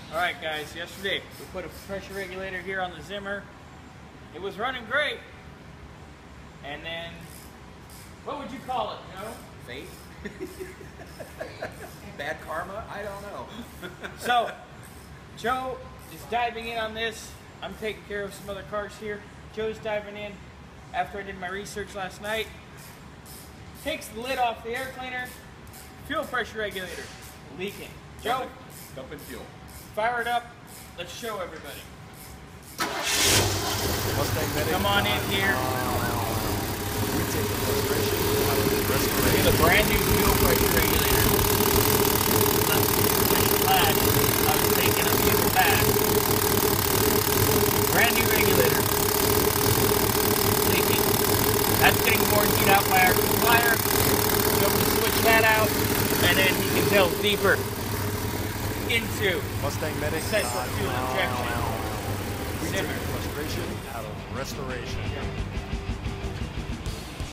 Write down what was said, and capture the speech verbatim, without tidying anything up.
Alright guys, yesterday we put a pressure regulator here on the Zimmer. It was running great. And then, what would you call it, Joe? Fate? Bad karma? I don't know. So, Joe is diving in on this. I'm taking care of some other cars here. Joe's diving in after I did my research last night. Takes the lid off the air cleaner. Fuel pressure regulator leaking. Joe, Dumping fuel. fire it up. Let's show everybody. Mustang Medic. Come on in here. We take the frustration out of the restoration. Get a brand new fuel pressure regulator. Pretty glad I was taking a few back. Brand new regulator. Leaking. That's getting warrantied out by our supplier. Joe can switch that out, and then he can delve deeper into Mustang Medic. central fuel injection. We take Zimmer. the frustration out of restoration.